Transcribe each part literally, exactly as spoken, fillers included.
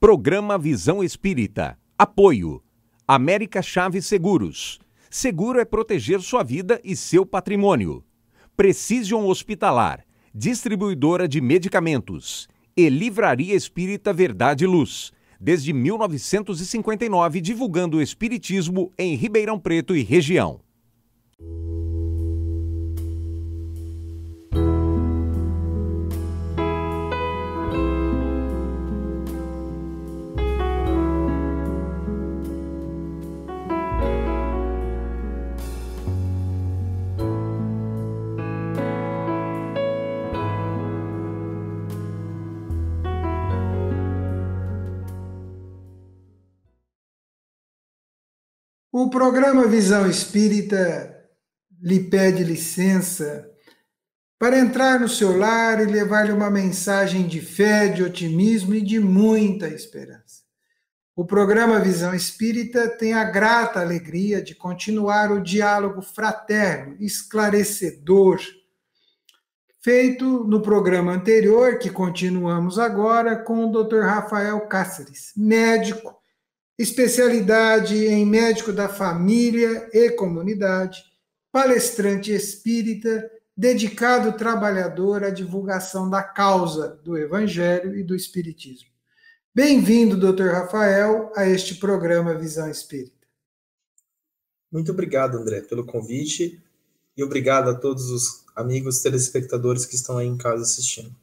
Programa Visão Espírita. Apoio. América Chaves Seguros. Seguro é proteger sua vida e seu patrimônio. Precision Hospitalar. Distribuidora de medicamentos. E Livraria Espírita Verdade e Luz. Desde mil novecentos e cinquenta e nove, divulgando o espiritismo em Ribeirão Preto e região. O programa Visão Espírita lhe pede licença para entrar no seu lar e levar-lhe uma mensagem de fé, de otimismo e de muita esperança. O programa Visão Espírita tem a grata alegria de continuar o diálogo fraterno, esclarecedor, feito no programa anterior, que continuamos agora, com o doutor Rafael Cáceres, médico, especialidade em médico da família e comunidade, palestrante espírita, dedicado trabalhador à divulgação da causa do Evangelho e do Espiritismo. Bem-vindo, doutor Rafael, a este programa Visão Espírita. Muito obrigado, André, pelo convite e obrigado a todos os amigos telespectadores que estão aí em casa assistindo.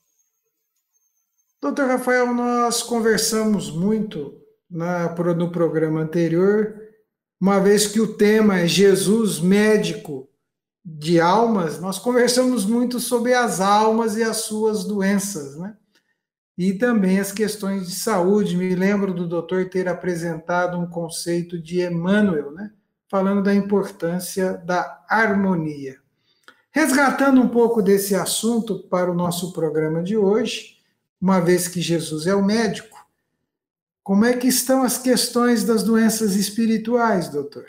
doutor Rafael, nós conversamos muito Na, no programa anterior, uma vez que o tema é Jesus, médico de almas, nós conversamos muito sobre as almas e as suas doenças, né? E também as questões de saúde. Me lembro do doutor ter apresentado um conceito de Emmanuel, né? Falando da importância da harmonia. Resgatando um pouco desse assunto para o nosso programa de hoje, uma vez que Jesus é o médico, como é que estão as questões das doenças espirituais, doutor?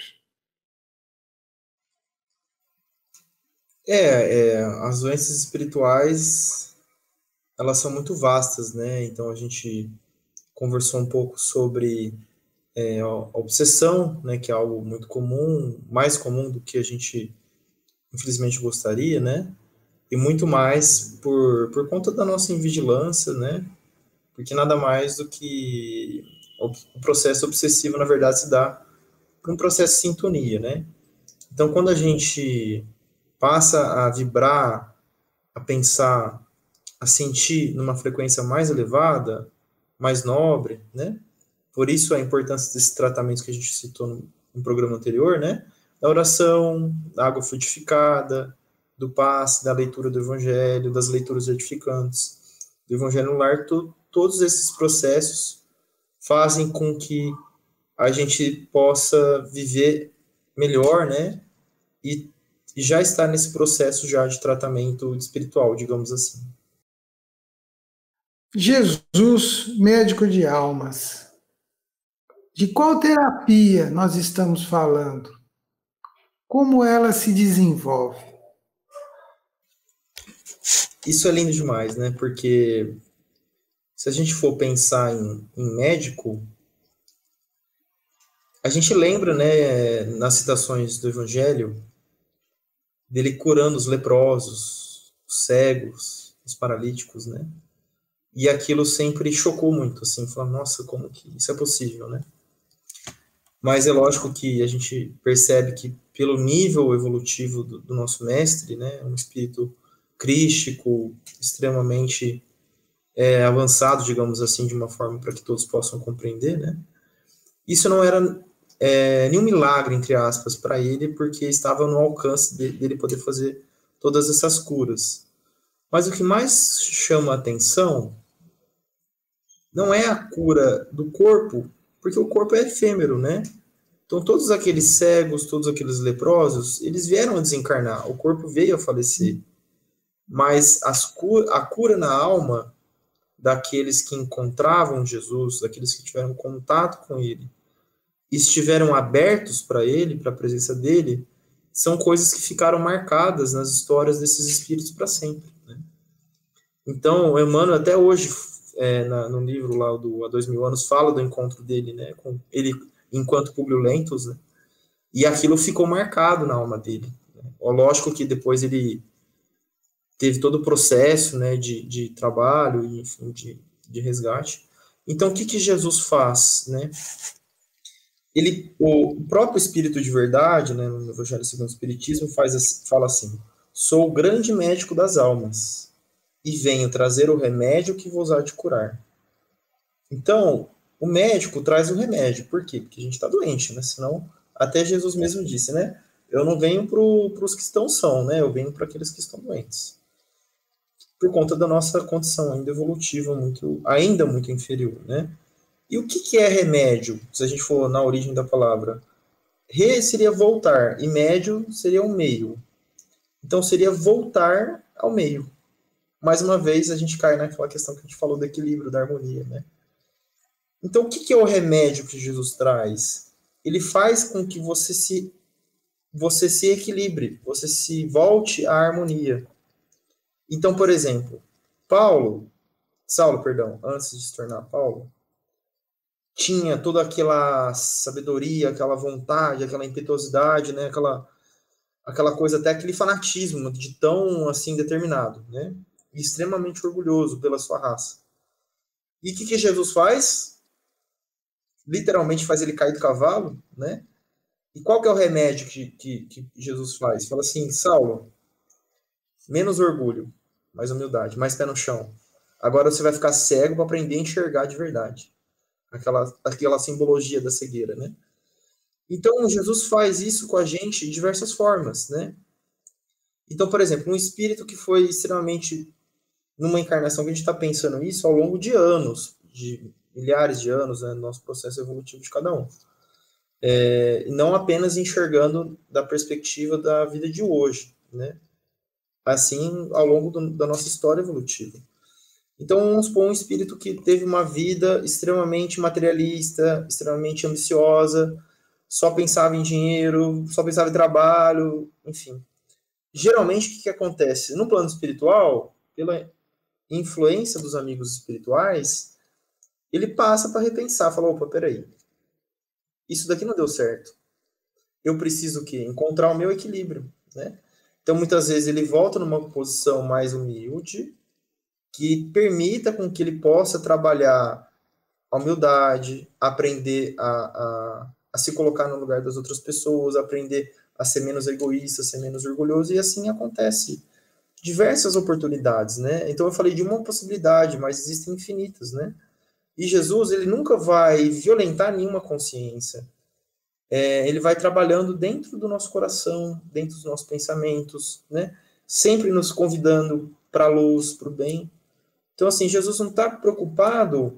É, é, as doenças espirituais, elas são muito vastas, né? Então a gente conversou um pouco sobre é, a obsessão, né? Que é algo muito comum, mais comum do que a gente, infelizmente, gostaria, né? E muito mais por, por conta da nossa invigilância, né? Porque nada mais do que o processo obsessivo, na verdade, se dá por um processo de sintonia, né? Então, quando a gente passa a vibrar, a pensar, a sentir numa frequência mais elevada, mais nobre, né? Por isso a importância desses tratamentos que a gente citou no, no programa anterior, né? Da oração, da água frutificada, do passe, da leitura do Evangelho, das leituras edificantes, do Evangelho no lar, tudo. Todos esses processos fazem com que a gente possa viver melhor, né? E, e já estar nesse processo já de tratamento espiritual, digamos assim. Jesus, médico de almas. De qual terapia nós estamos falando? Como ela se desenvolve? Isso é lindo demais, né? Porque se a gente for pensar em, em médico, a gente lembra, né, nas citações do Evangelho, dele curando os leprosos, os cegos, os paralíticos, né? E aquilo sempre chocou muito, assim, falar, nossa, como que isso é possível, né? Mas é lógico que a gente percebe que pelo nível evolutivo do, do nosso mestre, né, um espírito crístico, extremamente É, avançado, digamos assim, de uma forma para que todos possam compreender, né? Isso não era é, nenhum milagre, entre aspas, para ele, porque estava no alcance de, dele poder fazer todas essas curas. Mas o que mais chama a atenção não é a cura do corpo, porque o corpo é efêmero, né? Então, todos aqueles cegos, todos aqueles leprosos, eles vieram a desencarnar, o corpo veio a falecer. Mas as cu- a cura na alma daqueles que encontravam Jesus, daqueles que tiveram contato com ele, e estiveram abertos para ele, para a presença dele, são coisas que ficaram marcadas nas histórias desses espíritos para sempre, né? Então, Emmanuel até hoje é, na, no livro lá do Há Dois Mil Anos, fala do encontro dele, né, com ele enquanto Publio Lentulus, né, e aquilo ficou marcado na alma dele. Né. Lógico que depois ele teve todo o processo, né, de, de trabalho, enfim, de, de resgate. Então, o que, que Jesus faz, né? Ele, o próprio Espírito de Verdade, né, no Evangelho segundo o Espiritismo, faz, fala assim: sou o grande médico das almas, e venho trazer o remédio que vos há de curar. Então, o médico traz o remédio. Por quê? Porque a gente está doente, né? Senão, até Jesus mesmo disse, né? Eu não venho para os que estão são, né? Eu venho para aqueles que estão doentes. Por conta da nossa condição ainda evolutiva, muito, ainda muito inferior, né? E o que, que é remédio, se a gente for na origem da palavra? Re seria voltar, e médio seria um meio. Então, seria voltar ao meio. Mais uma vez, a gente cai naquela questão que a gente falou do equilíbrio, da harmonia, né? Então, o que, que é o remédio que Jesus traz? Ele faz com que você se, você se equilibre, você se volte à harmonia. Então, por exemplo, Paulo, Saulo, perdão, antes de se tornar Paulo, tinha toda aquela sabedoria, aquela vontade, aquela impetuosidade, né? Aquela, aquela coisa, até aquele fanatismo de tão assim determinado, né? E extremamente orgulhoso pela sua raça. E o que, que Jesus faz? Literalmente faz ele cair do cavalo, né? E qual que é o remédio que, que, que Jesus faz? Fala assim: Saulo, menos orgulho, mais humildade, mais pé no chão. Agora você vai ficar cego para aprender a enxergar de verdade. Aquela, aquela simbologia da cegueira, né? Então, Jesus faz isso com a gente de diversas formas, né? Então, por exemplo, um espírito que foi extremamente, numa encarnação que a gente está pensando isso ao longo de anos, de milhares de anos, né, no nosso processo evolutivo de cada um. É, não apenas enxergando da perspectiva da vida de hoje, né? Assim, ao longo do, da nossa história evolutiva. Então, vamos supor um espírito que teve uma vida extremamente materialista, extremamente ambiciosa, só pensava em dinheiro, só pensava em trabalho, enfim. Geralmente, o que, que acontece? No plano espiritual, pela influência dos amigos espirituais, ele passa para repensar, fala, opa, peraí, isso daqui não deu certo. Eu preciso o quê? Encontrar o meu equilíbrio, né? Então, muitas vezes, ele volta numa posição mais humilde, que permita com que ele possa trabalhar a humildade, aprender a, a, a se colocar no lugar das outras pessoas, aprender a ser menos egoísta, ser menos orgulhoso, e assim acontece diversas oportunidades, né? Então eu falei de uma possibilidade, mas existem infinitas, né? E Jesus, ele nunca vai violentar nenhuma consciência. É, ele vai trabalhando dentro do nosso coração, dentro dos nossos pensamentos, né? Sempre nos convidando para a luz, para o bem. Então, assim, Jesus não está preocupado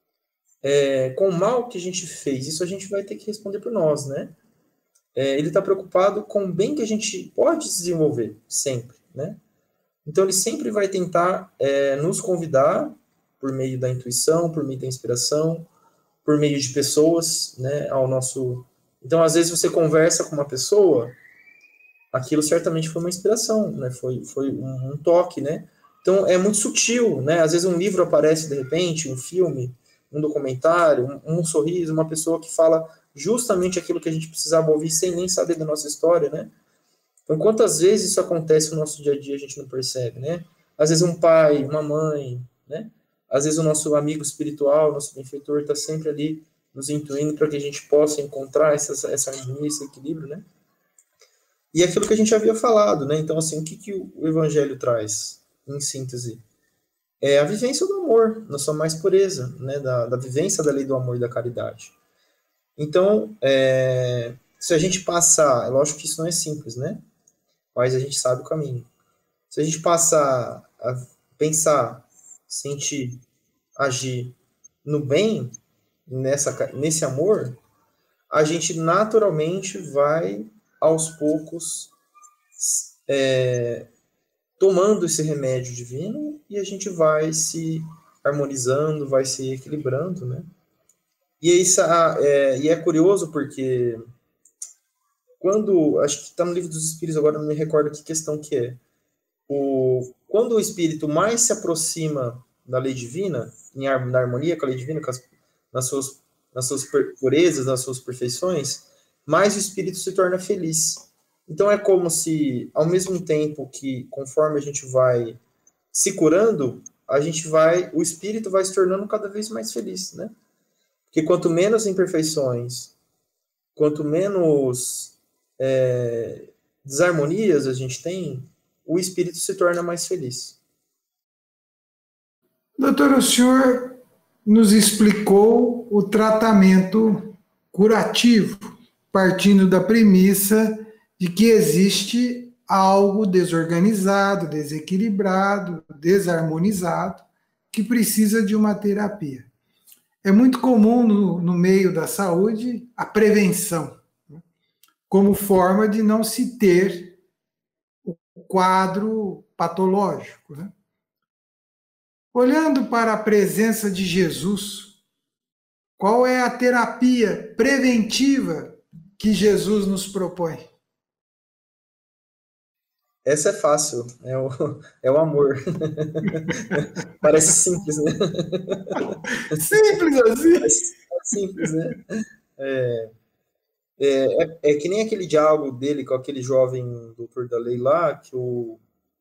é, com o mal que a gente fez. Isso a gente vai ter que responder por nós, né? É, ele está preocupado com o bem que a gente pode desenvolver, sempre, né? Então, ele sempre vai tentar é, nos convidar, por meio da intuição, por meio da inspiração, por meio de pessoas, né, ao nosso... Então, às vezes, você conversa com uma pessoa, aquilo certamente foi uma inspiração, né? Foi, foi um, um toque, né? Então, é muito sutil, né? Às vezes um livro aparece de repente, um filme, um documentário, um, um sorriso, uma pessoa que fala justamente aquilo que a gente precisava ouvir sem nem saber da nossa história, né? Então, quantas vezes isso acontece no nosso dia a dia a gente não percebe, né? Às vezes um pai, uma mãe, né? Às vezes o nosso amigo espiritual, nosso benfeitor está sempre ali nos intuindo para que a gente possa encontrar essa, essa harmonia, esse equilíbrio, né? E aquilo que a gente havia falado, né? Então, assim, o que, que o Evangelho traz? Em síntese, é a vivência do amor, na sua mais pureza, né, da, da vivência da lei do amor e da caridade. Então, é, se a gente passar, é lógico que isso não é simples, né, mas a gente sabe o caminho. Se a gente passar a pensar, sentir, agir no bem, nessa, nesse amor, a gente naturalmente vai, aos poucos, é, tomando esse remédio divino, e a gente vai se harmonizando, vai se equilibrando, né? E, isso, é, e é curioso porque quando, acho que está no Livro dos Espíritos, agora não me recordo que questão que é, o, quando o espírito mais se aproxima na lei divina, em har- na harmonia com a lei divina, com as, nas, suas, nas suas purezas, nas suas perfeições, mais o espírito se torna feliz. Então é como se, ao mesmo tempo que, conforme a gente vai se curando, a gente vai, o espírito vai se tornando cada vez mais feliz, né? Porque quanto menos imperfeições, quanto menos é, desarmonias a gente tem, o espírito se torna mais feliz. Doutor, o senhor nos explicou o tratamento curativo, partindo da premissa de que existe algo desorganizado, desequilibrado, desarmonizado, que precisa de uma terapia. É muito comum no, no meio da saúde a prevenção, né, como forma de não se ter o quadro patológico, né? Olhando para a presença de Jesus, qual é a terapia preventiva que Jesus nos propõe? Essa é fácil, é o, é o amor. Parece simples, né? Simples assim. Parece simples, né? É, é, é, é que nem aquele diálogo dele com aquele jovem doutor da lei lá, que o...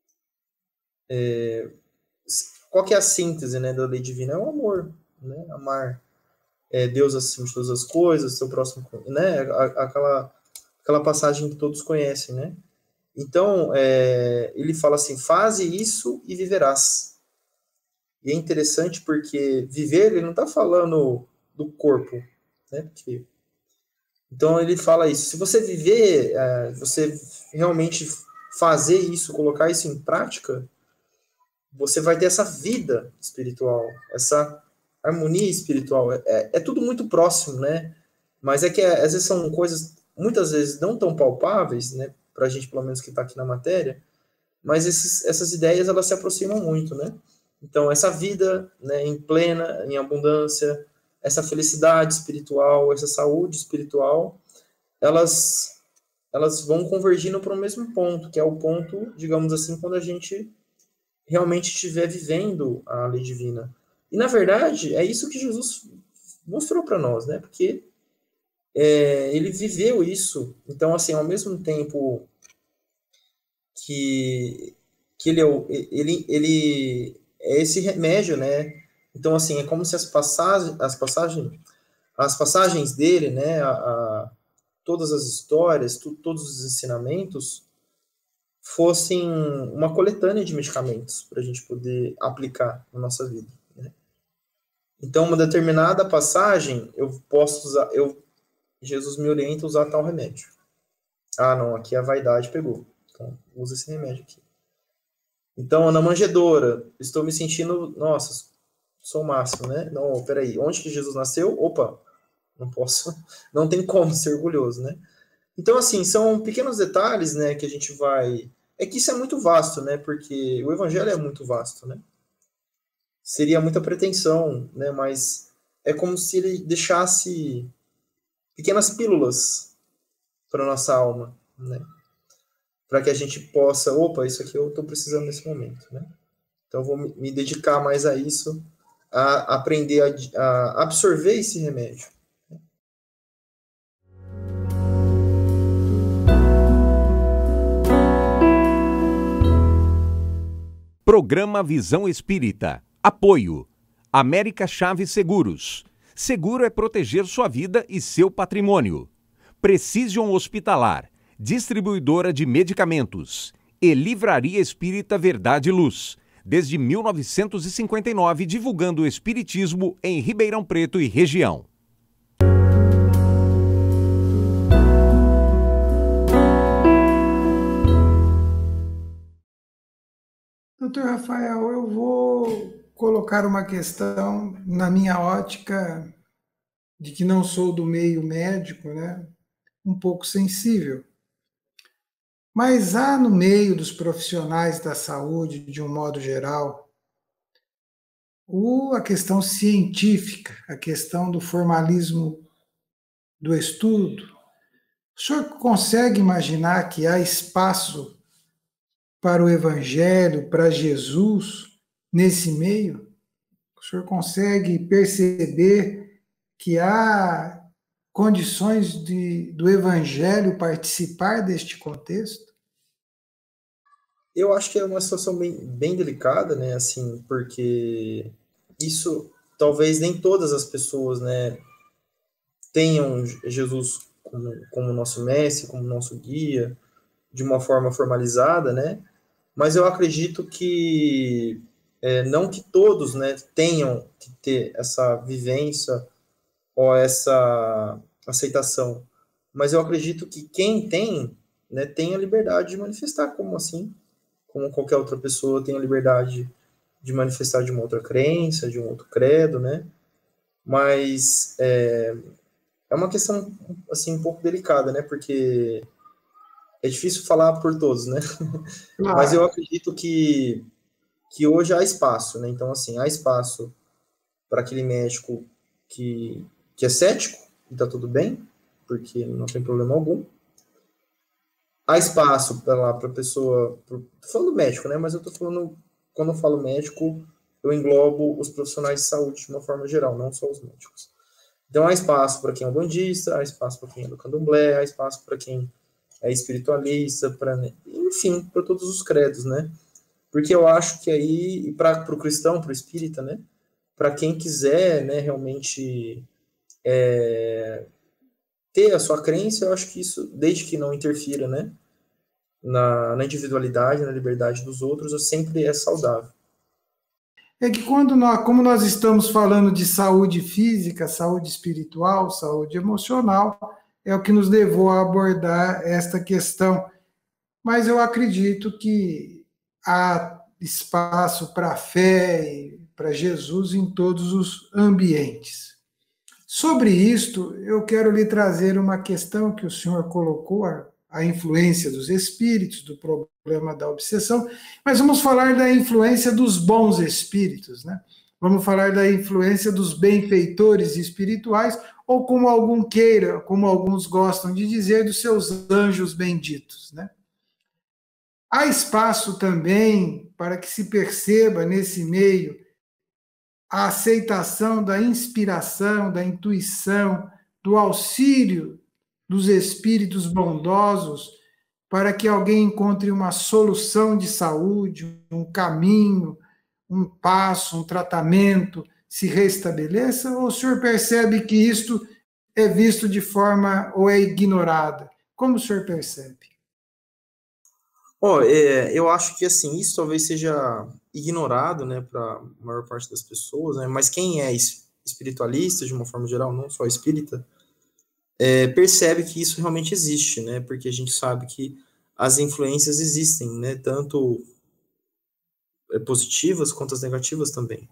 É, qual que é a síntese, né, da lei divina? É o amor, né? Amar é, Deus acima de todas as coisas, seu próximo, né? Aquela, aquela passagem que todos conhecem, né? Então, é, ele fala assim, faze isso e viverás. E é interessante porque viver, ele não está falando do corpo, né? Porque, então, ele fala isso. Se você viver, é, você realmente fazer isso, colocar isso em prática, você vai ter essa vida espiritual, essa harmonia espiritual. É, é tudo muito próximo, né? Mas é que às vezes são coisas, muitas vezes, não tão palpáveis, né? Para a gente, pelo menos, que está aqui na matéria, mas esses, essas ideias, elas se aproximam muito, né? Então, essa vida, né, em plena, em abundância, essa felicidade espiritual, essa saúde espiritual, elas, elas vão convergindo para o mesmo ponto, que é o ponto, digamos assim, quando a gente realmente estiver vivendo a lei divina. E, na verdade, é isso que Jesus mostrou para nós, né? Porque é, ele viveu isso. Então, assim, ao mesmo tempo que, que ele, é o, ele, ele é esse remédio, né? Então, assim, é como se as passagens, as passagens, as passagens dele, né? A, a, todas as histórias, tu, todos os ensinamentos fossem uma coletânea de medicamentos para a gente poder aplicar na nossa vida, né? Então, uma determinada passagem, eu posso usar, eu, Jesus me orienta a usar tal remédio. Ah, não, aqui a vaidade pegou. Então, usa esse remédio aqui. Então, na manjedoura, estou me sentindo, nossa, sou o máximo, né? Não, peraí, onde que Jesus nasceu? Opa, não posso, não tem como ser orgulhoso, né? Então, assim, são pequenos detalhes, né, que a gente vai... É que isso é muito vasto, né, porque o evangelho é muito vasto, né? Seria muita pretensão, né, mas é como se ele deixasse pequenas pílulas para a nossa alma, né? Para que a gente possa, opa, isso aqui eu estou precisando nesse momento, né? Então, eu vou me dedicar mais a isso, a aprender a, a absorver esse remédio. Programa Visão Espírita. Apoio. América Chaves Seguros. Seguro é proteger sua vida e seu patrimônio. Precision Hospitalar. Distribuidora de medicamentos. E Livraria Espírita Verdade e Luz. Desde mil novecentos e cinquenta e nove, divulgando o espiritismo em Ribeirão Preto e região. Doutor Rafael, eu vou colocar uma questão na minha ótica de que não sou do meio médico, né? Um pouco sensível. Mas há no meio dos profissionais da saúde, de um modo geral, o, a questão científica, a questão do formalismo do estudo. O senhor consegue imaginar que há espaço para o Evangelho, para Jesus, nesse meio? O senhor consegue perceber que há condições de, do Evangelho participar deste contexto? Eu acho que é uma situação bem, bem delicada, né, assim, porque isso, talvez nem todas as pessoas, né, tenham Jesus como, como nosso mestre, como nosso guia, de uma forma formalizada, né, mas eu acredito que, é, não que todos, né, tenham que ter essa vivência ou essa aceitação, mas eu acredito que quem tem, né, tem a liberdade de manifestar como assim, como qualquer outra pessoa tem a liberdade de manifestar de uma outra crença, de um outro credo, né? Mas é, é uma questão, assim, um pouco delicada, né? Porque é difícil falar por todos, né? Claro. Mas eu acredito que, que hoje há espaço, né? Então, assim, há espaço para aquele médico que, que é cético, e tá tudo bem, porque não tem problema algum. Há espaço para a pessoa... Tô falando médico, né? Mas eu tô falando... Quando eu falo médico, eu englobo os profissionais de saúde de uma forma geral, não só os médicos. Então, há espaço para quem é bandista, há espaço para quem é do candomblé, há espaço para quem é espiritualista, para, enfim, para todos os credos, né? Porque eu acho que aí, para o cristão, para o espírita, né? Para quem quiser, né, realmente é, ter a sua crença, eu acho que isso, desde que não interfira, né? Na, na individualidade, na liberdade dos outros, sempre é saudável. É que quando nós, como nós estamos falando de saúde física, saúde espiritual, saúde emocional, é o que nos levou a abordar esta questão. Mas eu acredito que há espaço para a fé e para Jesus em todos os ambientes. Sobre isto, eu quero lhe trazer uma questão que o senhor colocou, a, a influência dos espíritos, do problema da obsessão, mas vamos falar da influência dos bons espíritos, né? Vamos falar da influência dos benfeitores espirituais, ou como algum queira, como alguns gostam de dizer, dos seus anjos benditos, né? Há espaço também para que se perceba nesse meio a aceitação da inspiração, da intuição, do auxílio dos espíritos bondosos para que alguém encontre uma solução de saúde, um caminho, um passo, um tratamento, se restabeleça? Ou o senhor percebe que isto é visto de forma ou é ignorada? Como o senhor percebe? Oh, é, eu acho que assim, isso talvez seja ignorado, né, para a maior parte das pessoas, né, mas quem é espiritualista, de uma forma geral, não só espírita, é, percebe que isso realmente existe, né, porque a gente sabe que as influências existem, né, tanto positivas quanto as negativas também.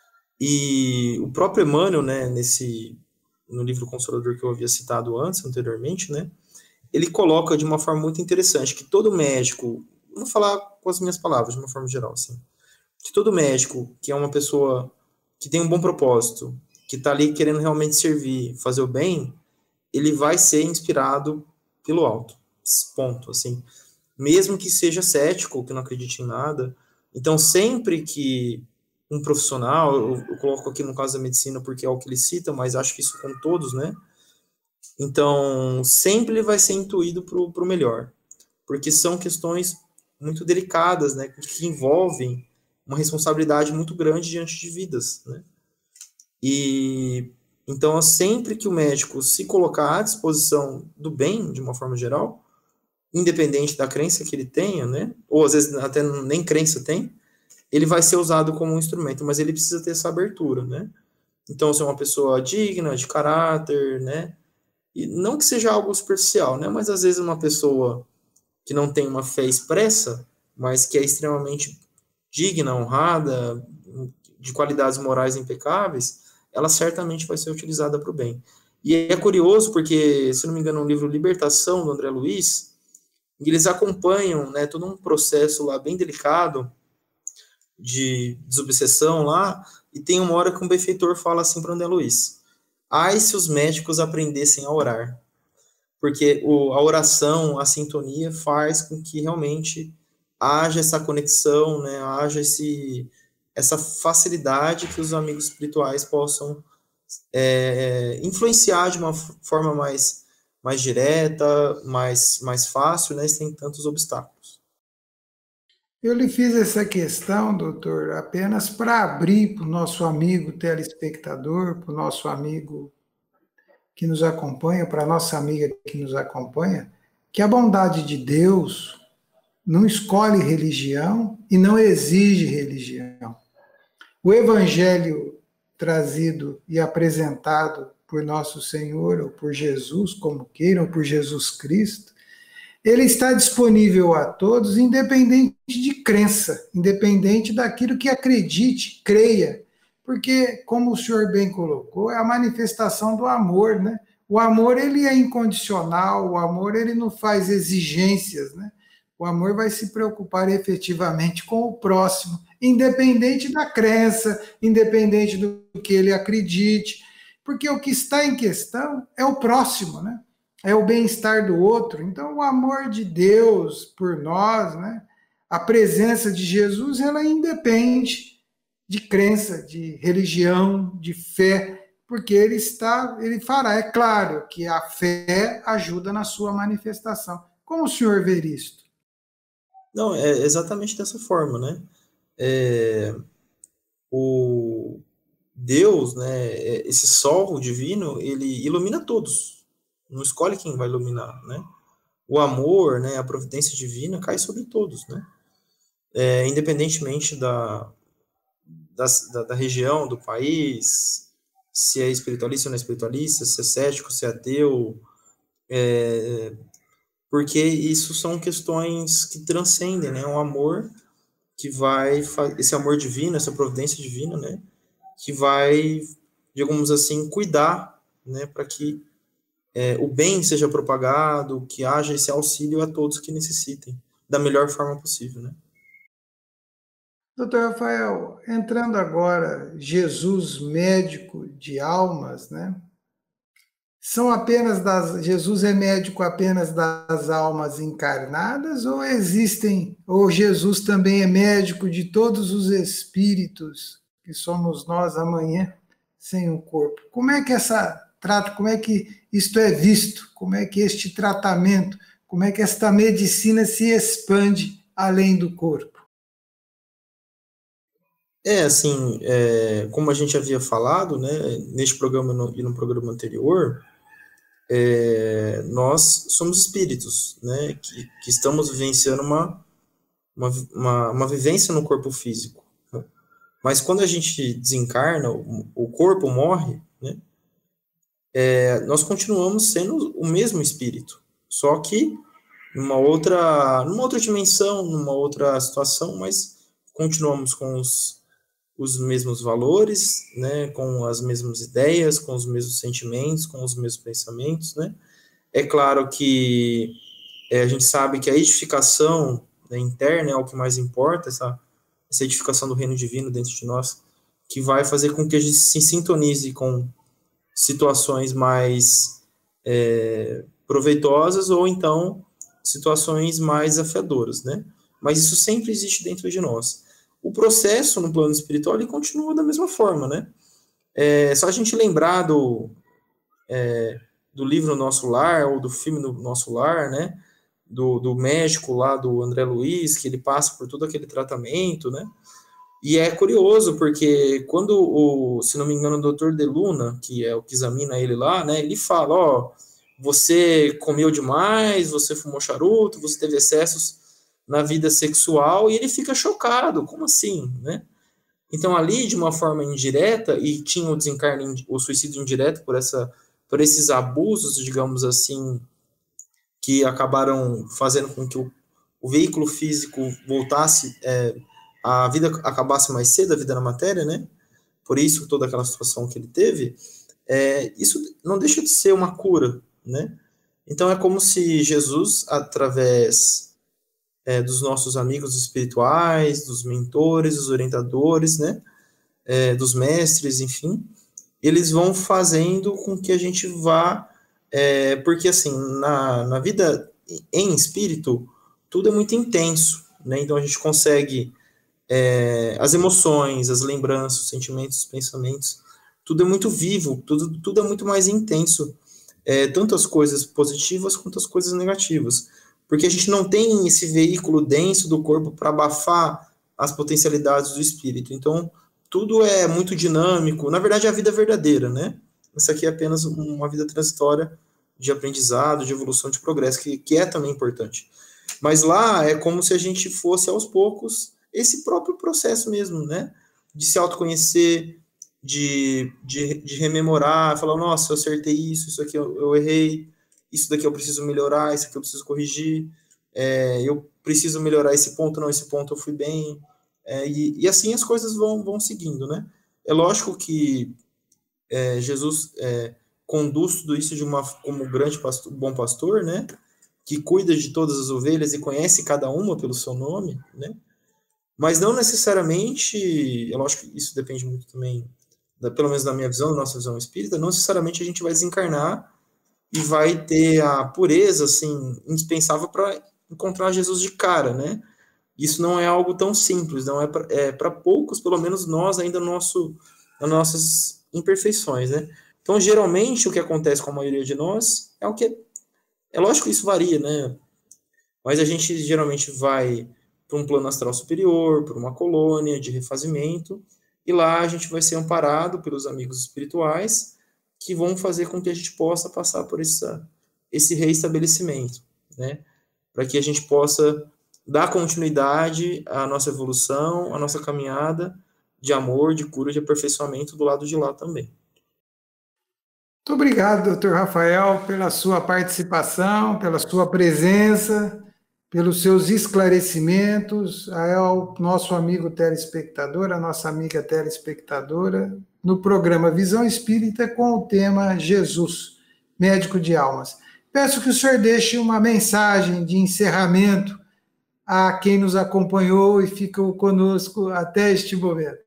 E o próprio Emmanuel, né, nesse, no livro Consolador que eu havia citado antes, anteriormente, né, ele coloca de uma forma muito interessante que todo médico, vou falar com as minhas palavras de uma forma geral, assim, que todo médico que é uma pessoa que tem um bom propósito, que está ali querendo realmente servir, fazer o bem, ele vai ser inspirado pelo alto, ponto, assim, mesmo que seja cético, que não acredite em nada. Então, sempre que um profissional, eu, eu coloco aqui no caso da medicina porque é o que ele cita, mas acho que isso com todos, né? Então, sempre ele vai ser intuído para o melhor, porque são questões muito delicadas, né, que envolvem uma responsabilidade muito grande diante de vidas, né? E então, sempre que o médico se colocar à disposição do bem, de uma forma geral, independente da crença que ele tenha, né, ou às vezes até nem crença tem, ele vai ser usado como um instrumento, mas ele precisa ter essa abertura, né? Então, ser uma pessoa digna, de caráter, né? E não que seja algo superficial, né? Mas às vezes uma pessoa que não tem uma fé expressa, mas que é extremamente digna, honrada, de qualidades morais impecáveis, ela certamente vai ser utilizada para o bem. E é curioso porque, se não me engano, no livro Libertação, do André Luiz, eles acompanham, né, todo um processo lá bem delicado de desobsessão lá, e tem uma hora que um benfeitor fala assim para o André Luiz: ai, se os médicos aprendessem a orar, porque o, a oração, a sintonia faz com que realmente haja essa conexão, né, haja esse, essa facilidade que os amigos espirituais possam é, influenciar de uma forma mais, mais direta, mais, mais fácil, né, sem tantos obstáculos. Eu lhe fiz essa questão, doutor, apenas para abrir para o nosso amigo telespectador, para o nosso amigo que nos acompanha, para a nossa amiga que nos acompanha, que a bondade de Deus não escolhe religião e não exige religião. O evangelho trazido e apresentado por nosso Senhor, ou por Jesus, como queiram, ou por Jesus Cristo, ele está disponível a todos, independente de crença, independente daquilo que acredite, creia, porque, como o senhor bem colocou, é a manifestação do amor, né? O amor, ele é incondicional, o amor, ele não faz exigências, né? O amor vai se preocupar efetivamente com o próximo, independente da crença, independente do que ele acredite, porque o que está em questão é o próximo, né? É o bem-estar do outro. Então, o amor de Deus por nós, né? A presença de Jesus, ela independe de crença, de religião, de fé, porque ele está, ele fará. É claro que a fé ajuda na sua manifestação. Como o senhor vê isto? Não, é exatamente dessa forma, né? É, o Deus, né? Esse sol divino, ele ilumina todos. Não escolhe quem vai iluminar, né? O amor, né? A providência divina cai sobre todos, né? É, independentemente da, da, da região, do país, se é espiritualista ou não é espiritualista, se é cético, se é ateu, é, porque isso são questões que transcendem, né? Um amor que vai, esse amor divino, essa providência divina, né? Que vai, digamos assim, cuidar, né? Para que é, o bem seja propagado, que haja esse auxílio a todos que necessitem, da melhor forma possível, né? Doutor Rafael, entrando agora, Jesus, médico de almas, né? São apenas das. Jesus é médico apenas das almas encarnadas, ou existem, ou Jesus também é médico de todos os espíritos que somos nós amanhã sem o corpo? Como é que essa trata, como é que isto é visto? Como é que este tratamento, como é que esta medicina se expande além do corpo? É, assim, é, como a gente havia falado, né, neste programa no, e no programa anterior, é, nós somos espíritos, né, que, que estamos vivenciando uma, uma, uma, uma vivência no corpo físico. Né? Mas quando a gente desencarna, o, o corpo morre, né, é, nós continuamos sendo o mesmo espírito, só que numa outra, numa outra dimensão, numa outra situação, mas continuamos com os os mesmos valores, né, com as mesmas ideias, com os mesmos sentimentos, com os mesmos pensamentos, né. É claro que é, a gente sabe que a edificação, né, interna é o que mais importa, essa, essa edificação do reino divino dentro de nós, que vai fazer com que a gente se sintonize com situações mais é, proveitosas ou então situações mais desafiadoras, né. Mas isso sempre existe dentro de nós. O processo no plano espiritual ele continua da mesma forma, né? É só a gente lembrar do, é, do livro Nosso Lar, ou do filme do Nosso Lar, né? Do, do médico lá, do André Luiz, que ele passa por todo aquele tratamento, né? E é curioso, porque quando, o, se não me engano, o doutor De Luna, que é o que examina ele lá, né? Ele fala, ó, você comeu demais, você fumou charuto, você teve excessos na vida sexual, e ele fica chocado, como assim, né? Então, ali, de uma forma indireta, e tinha o desencarne, o suicídio indireto por, essa, por esses abusos, digamos assim, que acabaram fazendo com que o, o veículo físico voltasse, é, a vida acabasse mais cedo, a vida na matéria, né? Por isso, toda aquela situação que ele teve, é, isso não deixa de ser uma cura, né? Então, é como se Jesus, através É, dos nossos amigos espirituais, dos mentores, dos orientadores, né, é, dos mestres, enfim, eles vão fazendo com que a gente vá, é, porque assim, na, na vida em espírito, tudo é muito intenso, né, então a gente consegue é, as emoções, as lembranças, os sentimentos, os pensamentos, tudo é muito vivo, tudo, tudo é muito mais intenso, é, tanto as coisas positivas quanto as coisas negativas, porque a gente não tem esse veículo denso do corpo para abafar as potencialidades do espírito. Então, tudo é muito dinâmico. Na verdade, é a vida verdadeira, né? Isso aqui é apenas uma vida transitória de aprendizado, de evolução, de progresso, que, que é também importante. Mas lá é como se a gente fosse, aos poucos, esse próprio processo mesmo, né? De se autoconhecer, de, de, de rememorar, falar, nossa, eu acertei isso, isso aqui eu, eu errei, isso daqui eu preciso melhorar, isso aqui eu preciso corrigir, é, eu preciso melhorar esse ponto, não, esse ponto eu fui bem, é, e, e assim as coisas vão, vão seguindo, né? É lógico que é, Jesus é, conduz tudo isso de uma, como grande pastor, bom pastor, né? Que cuida de todas as ovelhas e conhece cada uma pelo seu nome, né? Mas não necessariamente, é lógico que isso depende muito também, da, pelo menos da minha visão, da nossa visão espírita, não necessariamente a gente vai desencarnar e vai ter a pureza, assim, indispensável para encontrar Jesus de cara, né? Isso não é algo tão simples, não é para é para poucos, pelo menos nós ainda no nosso, nas nossas imperfeições, né? Então, geralmente, o que acontece com a maioria de nós é o que... É lógico que isso varia, né? Mas a gente geralmente vai para um plano astral superior, para uma colônia de refazimento, e lá a gente vai ser amparado pelos amigos espirituais que vão fazer com que a gente possa passar por essa, esse reestabelecimento, né? Para que a gente possa dar continuidade à nossa evolução, à nossa caminhada de amor, de cura, de aperfeiçoamento do lado de lá também. Muito obrigado, doutor Rafael, pela sua participação, pela sua presença, pelos seus esclarecimentos, ao nosso amigo telespectador, a nossa amiga telespectadora, no programa Visão Espírita com o tema Jesus, médico de almas. Peço que o senhor deixe uma mensagem de encerramento a quem nos acompanhou e ficou conosco até este momento.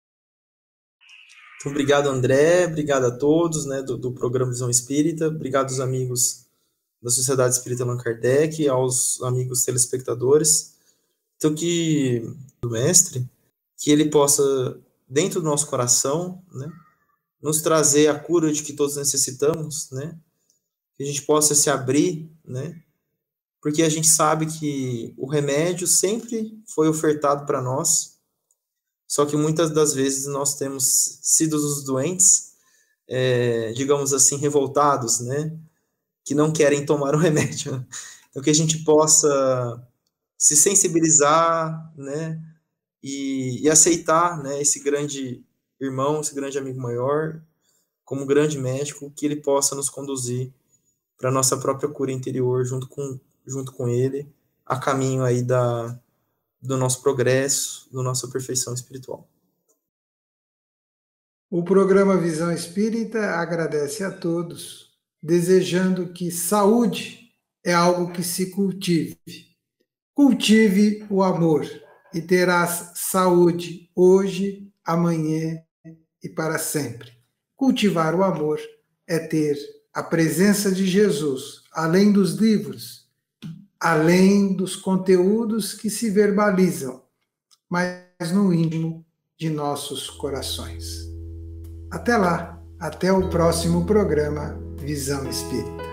Muito obrigado, André, obrigado a todos, né, do, do programa Visão Espírita, obrigado aos amigos da Sociedade Espírita Allan Kardec, aos amigos telespectadores. Então, que o mestre, que ele possa, dentro do nosso coração, né, nos trazer a cura de que todos necessitamos, né, que a gente possa se abrir, né, porque a gente sabe que o remédio sempre foi ofertado para nós, só que muitas das vezes nós temos sido os doentes, é, digamos assim, revoltados, né, que não querem tomar o remédio. Então, que a gente possa se sensibilizar, né, e, e aceitar, né, esse grande irmão, esse grande amigo maior, como grande médico, que ele possa nos conduzir para a nossa própria cura interior, junto com, junto com ele, a caminho aí da, do nosso progresso, da nossa perfeição espiritual. O programa Visão Espírita agradece a todos, desejando que saúde é algo que se cultive. Cultive o amor e terás saúde hoje, amanhã e para sempre. Cultivar o amor é ter a presença de Jesus, além dos livros, além dos conteúdos que se verbalizam, mas no íntimo de nossos corações. Até lá, até o próximo programa Visão Espírita.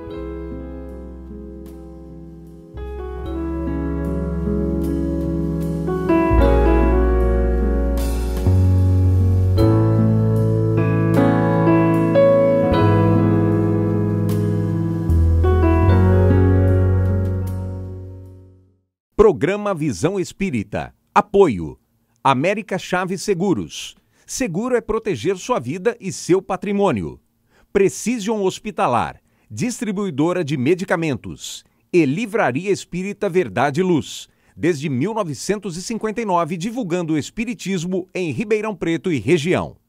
Programa Visão Espírita. Apoio. América Chaves Seguros. Seguro é proteger sua vida e seu patrimônio. Precision Hospitalar. Distribuidora de medicamentos. E Livraria Espírita Verdade e Luz. Desde mil novecentos e cinquenta e nove, divulgando o espiritismo em Ribeirão Preto e região.